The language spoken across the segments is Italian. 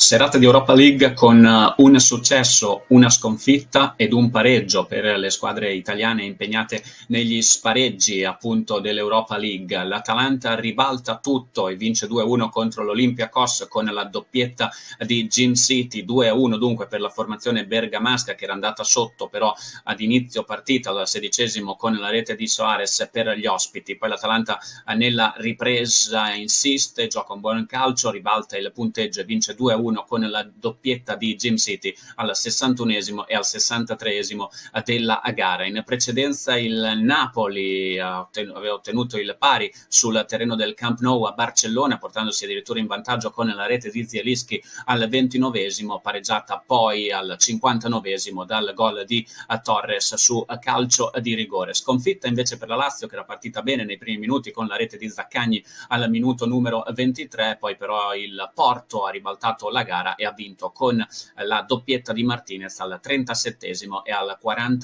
Serata di Europa League con un successo, una sconfitta ed un pareggio per le squadre italiane impegnate negli spareggi appunto dell'Europa League. L'Atalanta ribalta tutto e vince 2-1 contro l'Olympiacos con la doppietta di Gym City, 2-1 dunque per la formazione bergamasca che era andata sotto però ad inizio partita al 16° con la rete di Soares per gli ospiti. Poi l'Atalanta nella ripresa insiste, gioca un buon calcio, ribalta il punteggio e vince 2-1 con la doppietta di Gym City al 61° e al 63° della gara. In precedenza il Napoli aveva ottenuto il pari sul terreno del Camp Nou a Barcellona, portandosi addirittura in vantaggio con la rete di Zielinski al 29°, pareggiata poi al 59° dal gol di Torres su calcio di rigore. Sconfitta invece per la Lazio, che era partita bene nei primi minuti con la rete di Zaccagni al minuto numero 23, poi però il Porto ha ribaltato la gara e ha vinto con la doppietta di Martinez al 37° e al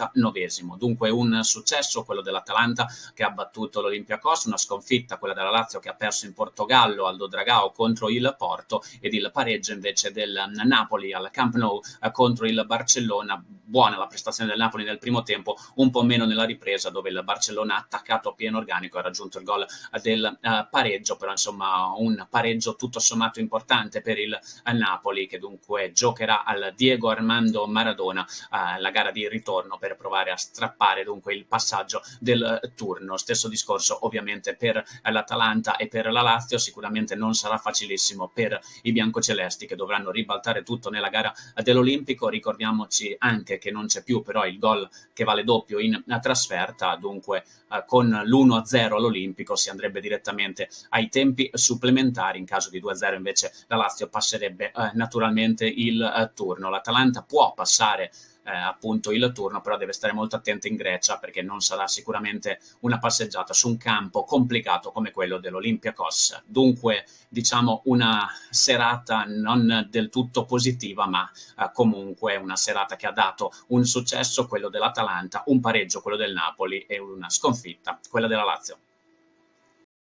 49°. Dunque un successo quello dell'Atalanta, che ha battuto l'Olympiacos, una sconfitta quella della Lazio, che ha perso in Portogallo al Dragao contro il Porto, ed il pareggio invece del Napoli al Camp Nou contro il Barcellona. Buona la prestazione del Napoli nel primo tempo, un po' meno nella ripresa, dove il Barcellona ha attaccato a pieno organico e ha raggiunto il gol del pareggio, però insomma un pareggio tutto sommato importante per il Napoli, che dunque giocherà al Diego Armando Maradona la gara di ritorno per provare a strappare dunque il passaggio del turno. Stesso discorso ovviamente per l'Atalanta e per la Lazio. Sicuramente non sarà facilissimo per i biancocelesti, che dovranno ribaltare tutto nella gara dell'Olimpico. Ricordiamoci anche che non c'è più però il gol che vale doppio in trasferta, dunque con l'1-0 all'Olimpico si andrebbe direttamente ai tempi supplementari. In caso di 2-0 invece la Lazio passerebbe naturalmente il turno. L'Atalanta può passare appunto il turno, però deve stare molto attenta in Grecia, perché non sarà sicuramente una passeggiata su un campo complicato come quello dell'Olympiacos. Dunque diciamo una serata non del tutto positiva, ma comunque una serata che ha dato un successo, quello dell'Atalanta, un pareggio quello del Napoli e una sconfitta quella della Lazio.